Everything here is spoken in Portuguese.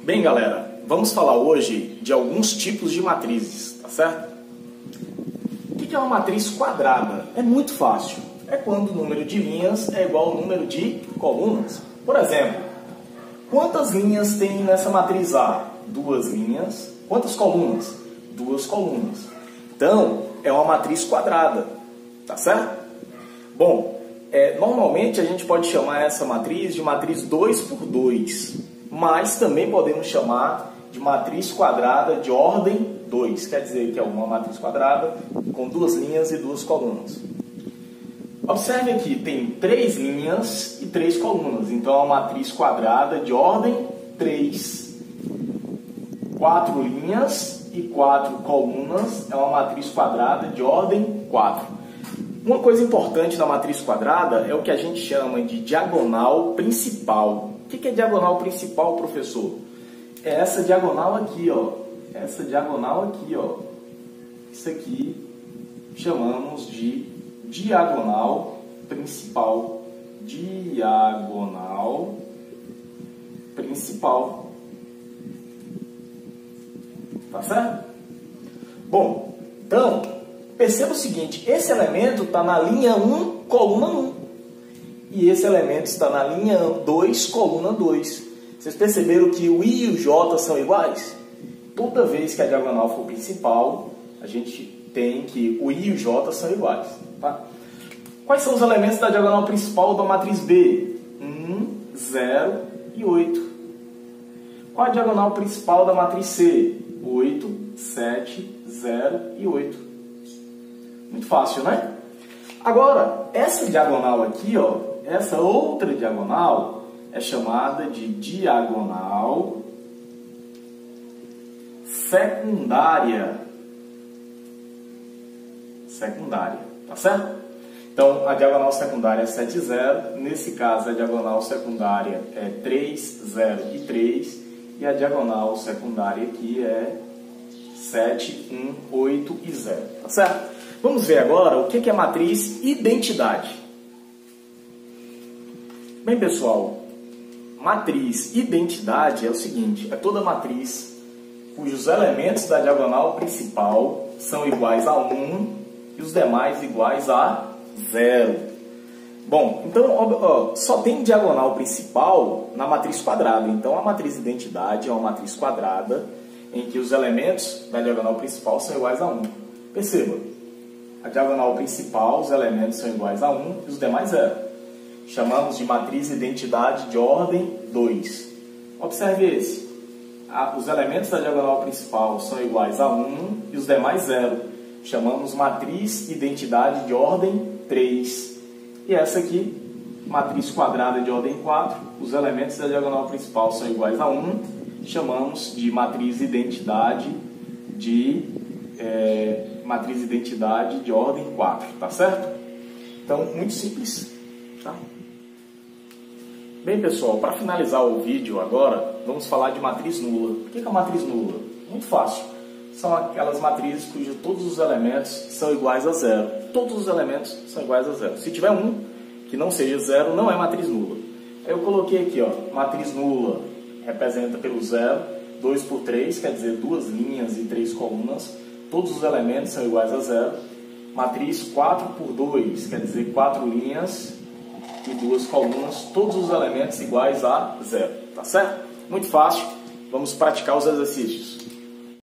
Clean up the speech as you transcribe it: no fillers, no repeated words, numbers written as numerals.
Bem, galera, vamos falar hoje de alguns tipos de matrizes, tá certo? O que é uma matriz quadrada? É muito fácil. É quando o número de linhas é igual ao número de colunas. Por exemplo, quantas linhas tem nessa matriz A? 2 linhas. Quantas colunas? 2 colunas. Então, é uma matriz quadrada, tá certo? Bom, normalmente a gente pode chamar essa matriz de matriz 2 por 2. Mas também podemos chamar de matriz quadrada de ordem 2, quer dizer que é uma matriz quadrada com 2 linhas e 2 colunas. Observe aqui, tem 3 linhas e 3 colunas, então é uma matriz quadrada de ordem 3. 4 linhas e 4 colunas é uma matriz quadrada de ordem 4. Uma coisa importante na matriz quadrada é o que a gente chama de diagonal principal. O que é diagonal principal, professor? É essa diagonal aqui, ó. Essa diagonal aqui, ó. Isso aqui chamamos de diagonal principal. Diagonal principal. Tá certo? Bom, então, perceba o seguinte. Esse elemento está na linha 1, coluna 1. E esse elemento está na linha 2, coluna 2. Vocês perceberam que o I e o J são iguais? Toda vez que a diagonal for principal, a gente tem que o I e o J são iguais. Tá? Quais são os elementos da diagonal principal da matriz B? 1, 0 e 8. Qual a diagonal principal da matriz C? 8, 7, 0 e 8. Muito fácil, né? Agora, essa diagonal aqui, ó, essa outra diagonal é chamada de diagonal secundária. Secundária, tá certo? Então, a diagonal secundária é 7, 0. Nesse caso, a diagonal secundária é 3, 0 e 3. E a diagonal secundária aqui é 7, 1, 8 e 0. Tá certo? Vamos ver agora o que é matriz identidade. Bem, pessoal, matriz identidade é o seguinte, é toda matriz cujos elementos da diagonal principal são iguais a 1 e os demais iguais a 0. Bom, então só tem diagonal principal na matriz quadrada. Então a matriz identidade é uma matriz quadrada em que os elementos da diagonal principal são iguais a 1. Perceba, a diagonal principal, os elementos são iguais a 1 e os demais 0. Chamamos de matriz identidade de ordem 2. Observe esse. Os elementos da diagonal principal são iguais a 1 e os demais 0. Chamamos matriz identidade de ordem 3. E essa aqui, matriz quadrada de ordem 4. Os elementos da diagonal principal são iguais a 1. Chamamos de matriz identidade de ordem 4. Tá certo? Então, muito simples. Tá? Bem, pessoal, para finalizar o vídeo agora, vamos falar de matriz nula. O que é a matriz nula? Muito fácil. São aquelas matrizes cujos todos os elementos são iguais a 0. Todos os elementos são iguais a 0. Se tiver um que não seja 0, não é matriz nula. Eu coloquei aqui, ó, matriz nula representa pelo 0, 2 por 3, quer dizer 2 linhas e 3 colunas. Todos os elementos são iguais a 0. Matriz 4 por 2, quer dizer 4 linhas e 2 colunas, todos os elementos iguais a 0, tá certo? Muito fácil, vamos praticar os exercícios.